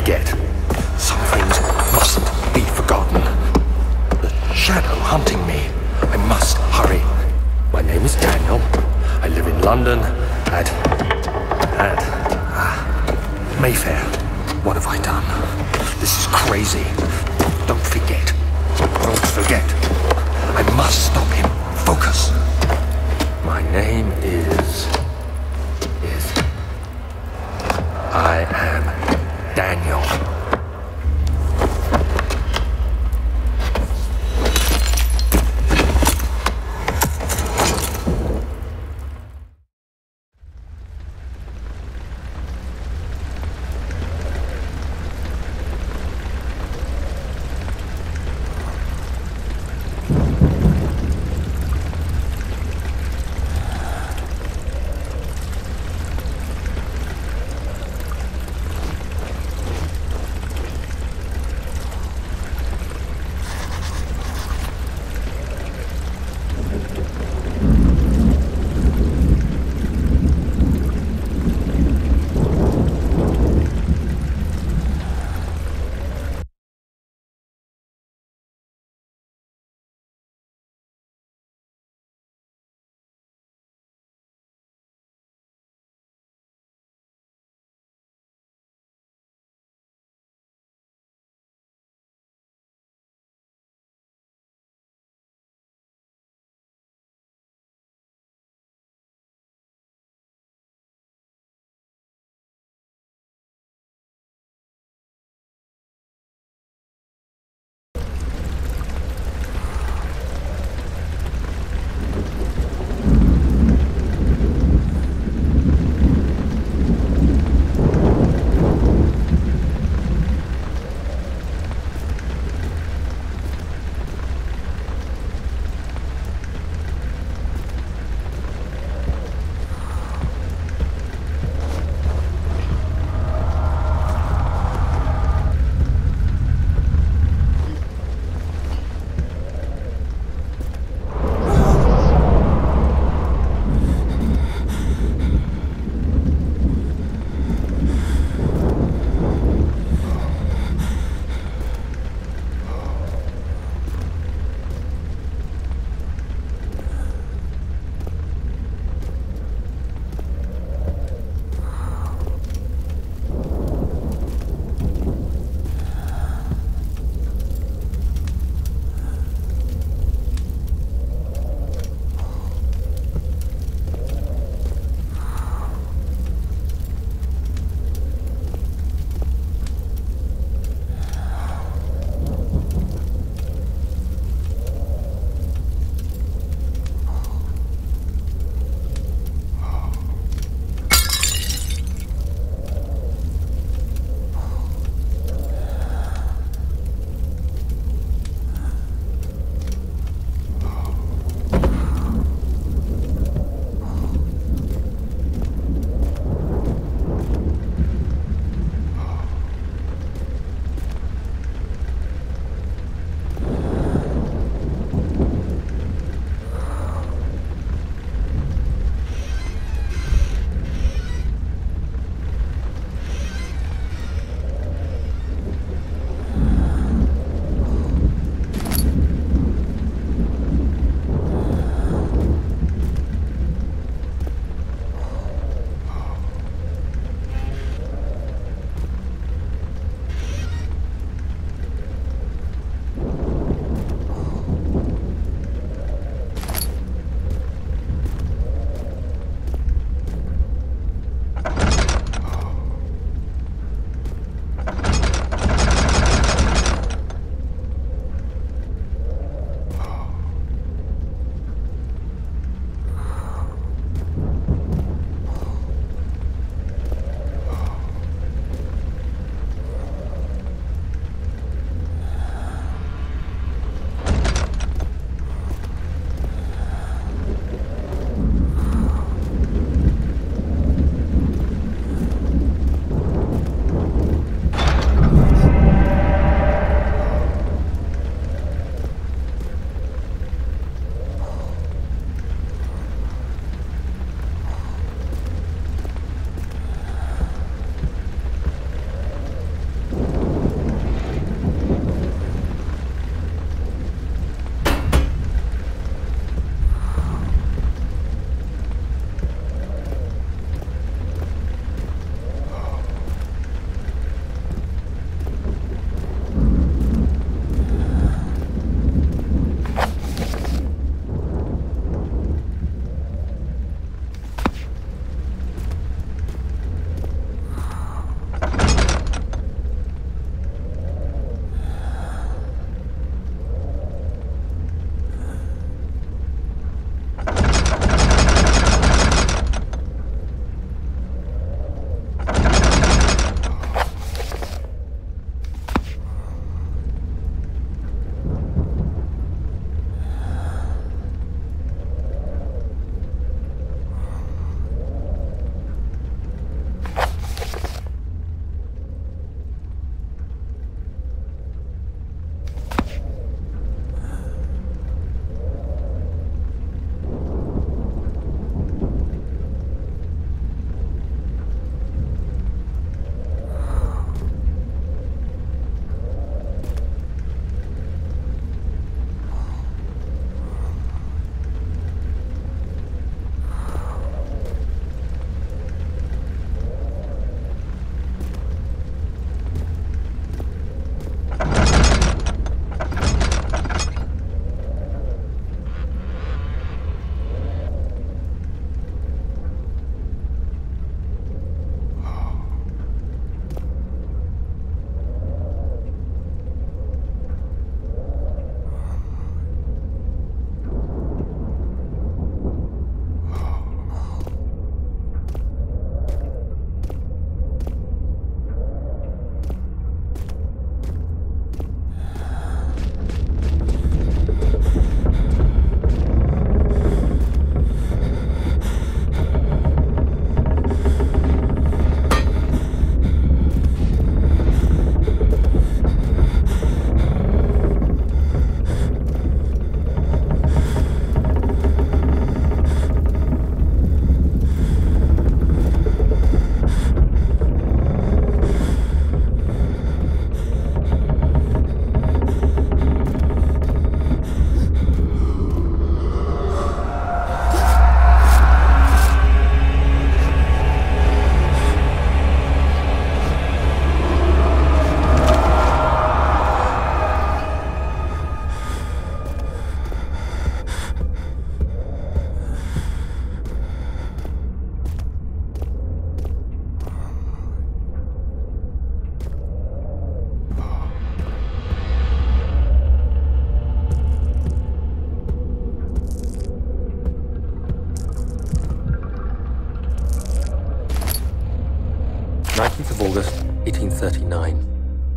forget. Some things mustn't be forgotten. The shadow hunting me. I must hurry. My name is Daniel. I live in London at Mayfair. What have I done? This is crazy. Don't forget. Don't forget. I must stop him. Focus. My name is... I am Daniel.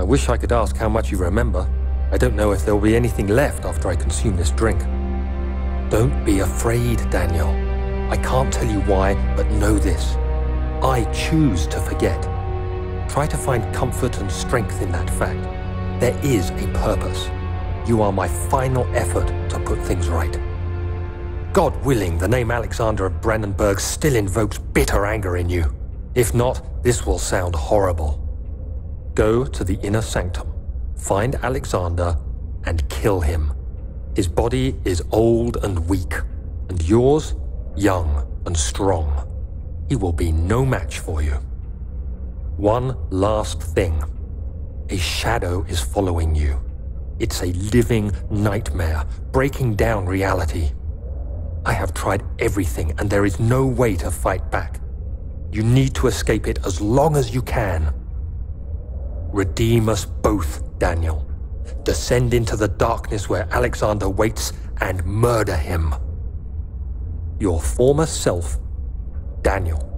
wish I could ask how much you remember. I don't know if there will be anything left after I consume this drink. Don't be afraid, Daniel. I can't tell you why, but know this. I choose to forget. Try to find comfort and strength in that fact. There is a purpose. You are my final effort to put things right. God willing, the name Alexander of Brandenburg still invokes bitter anger in you. If not, this will sound horrible. Go to the inner sanctum, find Alexander, and kill him. His body is old and weak, and yours, young and strong. He will be no match for you. One last thing. A shadow is following you. It's a living nightmare, breaking down reality. I have tried everything, and there is no way to fight back. You need to escape it as long as you can. Redeem us both, Daniel. Descend into the darkness where Alexander waits and murder him. Your former self, Daniel.